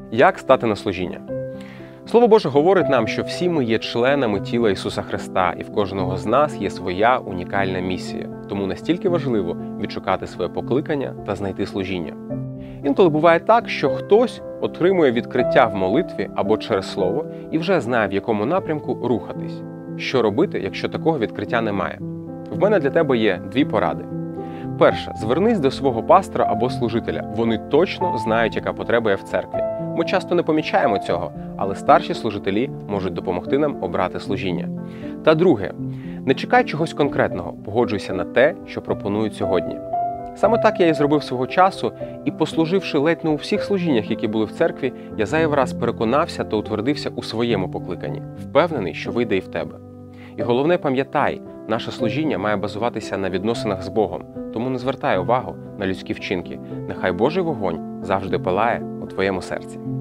Як стати на служіння? Слово Боже говорить нам, що всі ми є членами тіла Ісуса Христа, і в кожного з нас є своя унікальна місія. Тому настільки важливо відшукати своє покликання та знайти служіння. Інколи буває так, що хтось отримує відкриття в молитві або через слово і вже знає, в якому напрямку рухатись. Що робити, якщо такого відкриття немає? В мене для тебе є дві поради. Перше, звернись до свого пастора або служителя. Вони точно знають, яка потреба є в церкві. Ми часто не помічаємо цього, але старші служителі можуть допомогти нам обрати служіння. Та друге, не чекай чогось конкретного, погоджуйся на те, що пропонують сьогодні. Саме так я і зробив свого часу, і послуживши ледь не у всіх служіннях, які були в церкві, я зайвий раз переконався та утвердився у своєму покликанні, впевнений, що вийде і в тебе. І головне, пам'ятай, наше служіння має базуватися на відносинах з Богом, тому не звертай увагу на людські вчинки. Нехай Божий вогонь завжди палає у твоєму серці.